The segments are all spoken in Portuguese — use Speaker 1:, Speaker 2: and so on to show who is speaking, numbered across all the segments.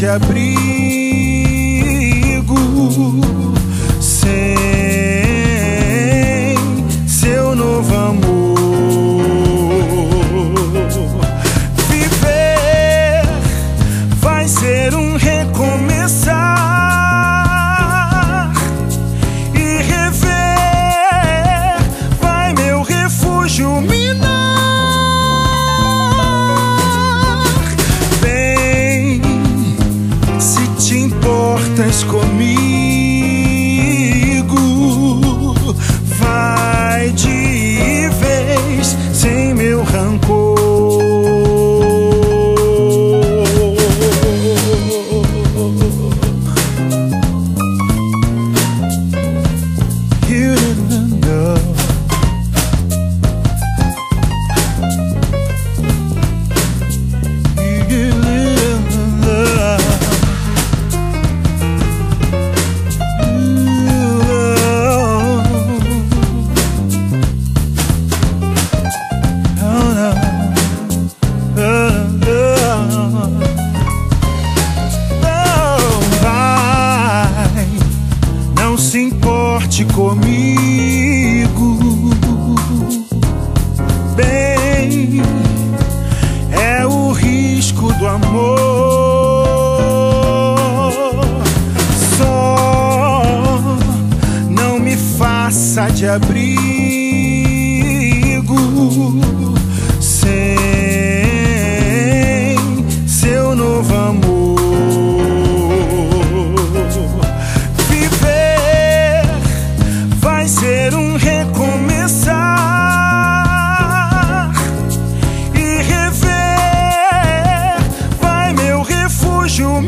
Speaker 1: de abrigo sem seu novo amor. Viver vai ser um recomeçar e rever vai meu refúgio minar. Vem, se te importas comigo, vai de vez sem meu rancor. You didn't know. You didn't know. Vai, não se importe comigo. Bem, é o risco do amor. Só não me faça de abrigo sem seu novo amor. Viver vai ser um recomeçar e rever vai meu refúgio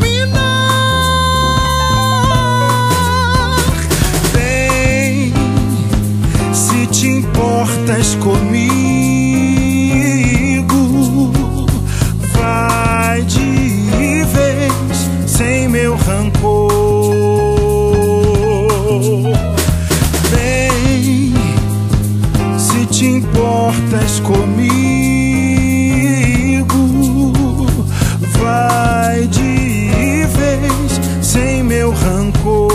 Speaker 1: minar. Vem, se te importas comigo, vai de vez sem meu rancor. Vem, se te importas comigo, vai de vez sem meu rancor.